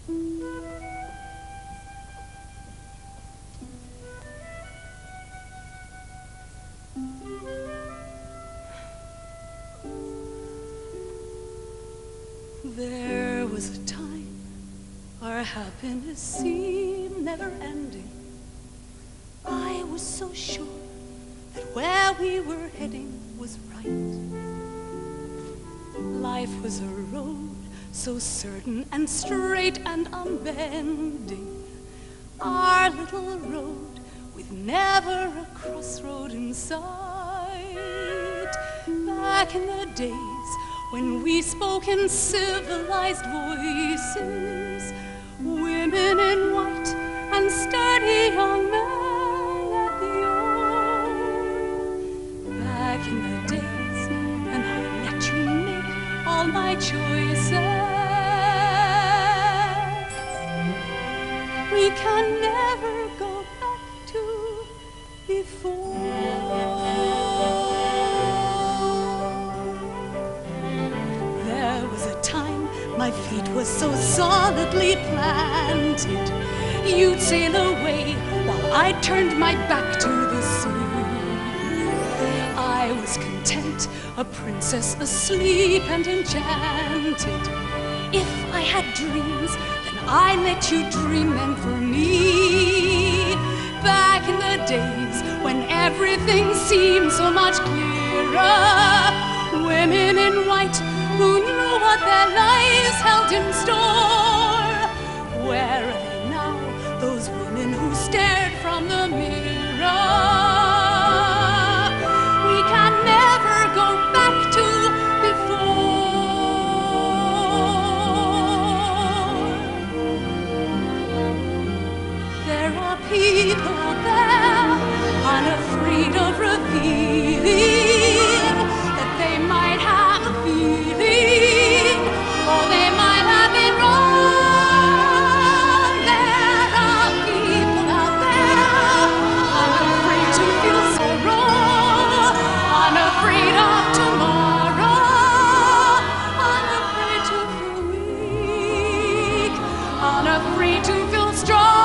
There was a time our happiness seemed never ending. I was so sure that where we were heading was right. Life was a road so certain and straight and unbending. Our little road with never a crossroad in sight. Back in the days when we spoke in civilized voices, women in white and sturdy young men at the oar. Back in the days when I let you make all my choices, we can never go back to before. There was a time my feet were so solidly planted. You'd sail away while I turned my back to the sea. I was content, a princess asleep and enchanted. If I had dreams, then I let you dream them for me. Back in the days when everything seemed so much clearer, women in white who knew what their lives held in store. Where are they now, those women who stared from the mirror? We can never go back to before. There are people out there unafraid of revealing that they might have a feeling, or they might have been wrong. There are people out there unafraid to feel sorrow, unafraid of tomorrow, unafraid to feel weak, unafraid to feel strong.